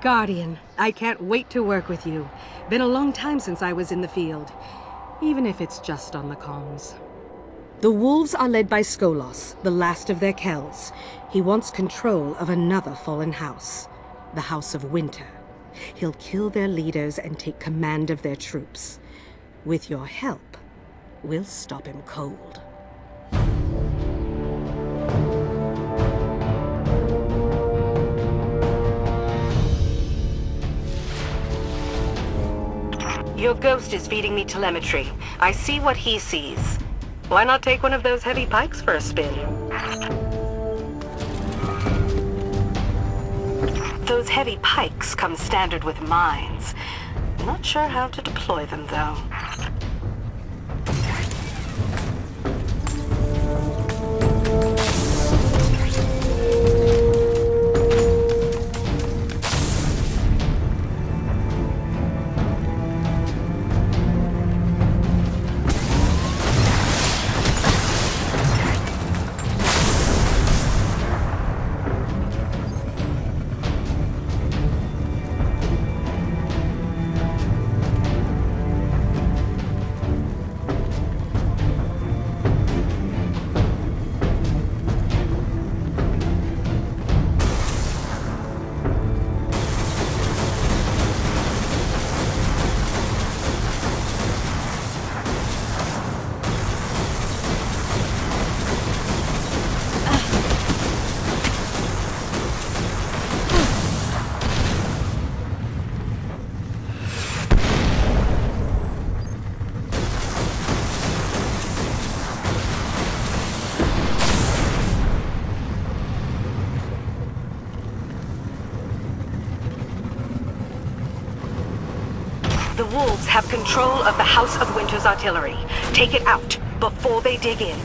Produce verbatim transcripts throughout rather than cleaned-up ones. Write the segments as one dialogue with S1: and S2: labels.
S1: Guardian, I can't wait to work with you. Been a long time since I was in the field, even if it's just on the comms. The wolves are led by Skolas, the last of their Kells. He wants control of another fallen house, the House of Winter. He'll kill their leaders and take command of their troops. With your help, we'll stop him cold. Your ghost is feeding me telemetry. I see what he sees. Why not take one of those heavy pikes for a spin? Those heavy pikes come standard with mines. Not sure how to deploy them, though. The wolves have control of the House of Winter's artillery. Take it out before they dig in.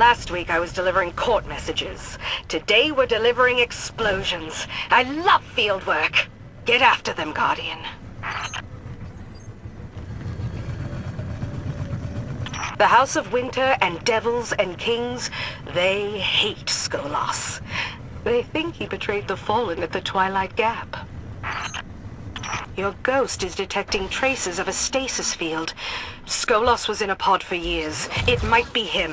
S1: Last week I was delivering court messages. Today we're delivering explosions. I love field work. Get after them, Guardian. The House of Winter and Devils and Kings, they hate Skolas. They think he betrayed the Fallen at the Twilight Gap. Your ghost is detecting traces of a stasis field. Skolas was in a pod for years. It might be him.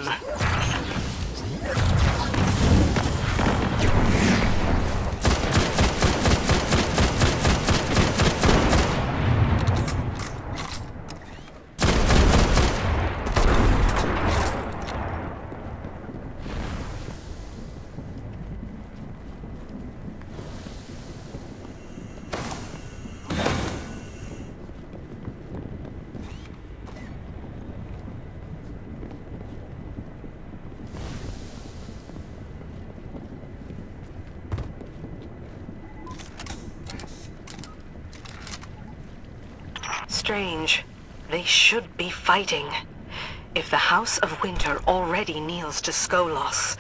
S1: Strange. They should be fighting. If the House of Winter already kneels to Skolas.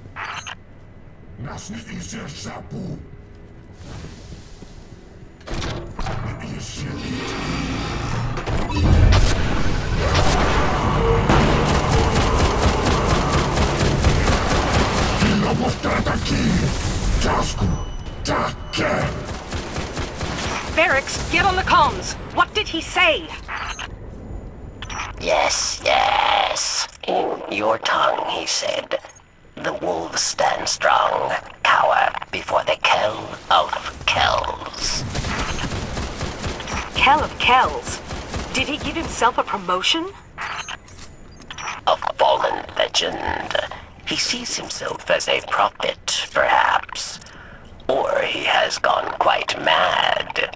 S1: Barracks, get on the comms! What did he say?
S2: Yes, yes. In your tongue, he said, the wolves stand strong, cower before the Kell of Kells.
S1: Kell of Kells? Did he give himself a promotion?
S2: A fallen legend. He sees himself as a prophet, perhaps. Or he has gone quite mad.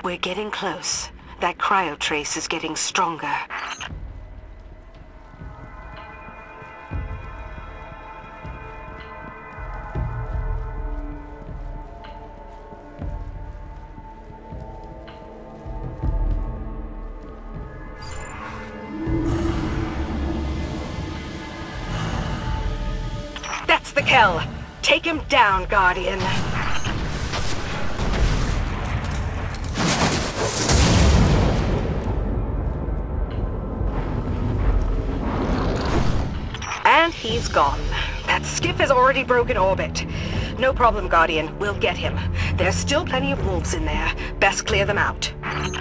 S1: We're getting close. That cryo trace is getting stronger. That's the Kell. Take him down, Guardian. And he's gone. That skiff has already broken orbit. No problem, Guardian. We'll get him. There's still plenty of wolves in there. Best clear them out.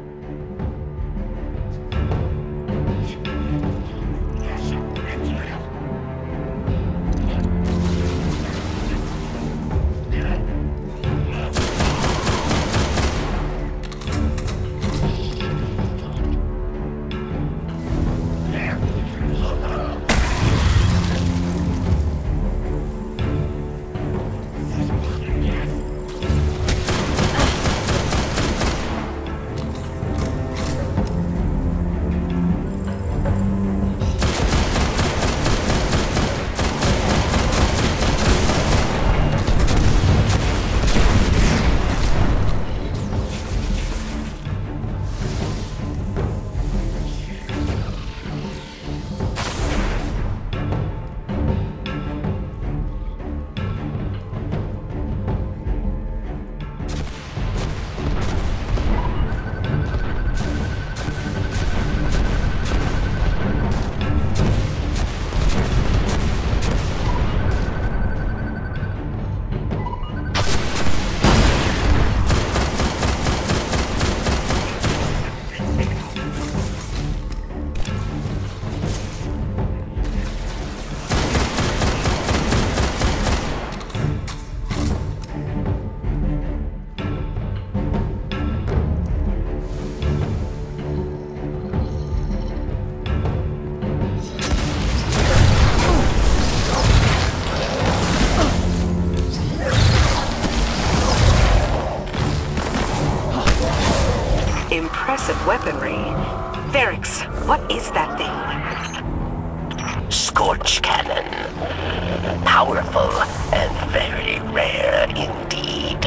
S1: Impressive weaponry. Varix, what is that thing?
S2: Scorch cannon. Powerful and very rare indeed.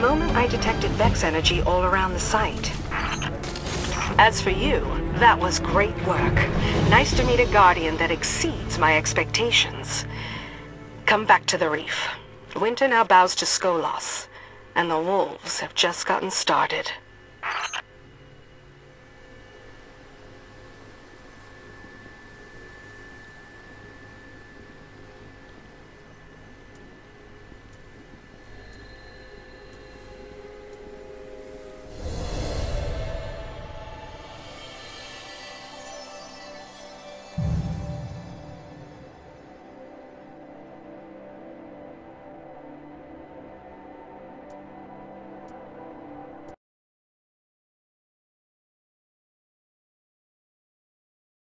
S1: moment I detected Vex energy all around the site. As for you, that was great work. Nice to meet a Guardian that exceeds my expectations. Come back to the reef. Winter now bows to Skolas, and the wolves have just gotten started.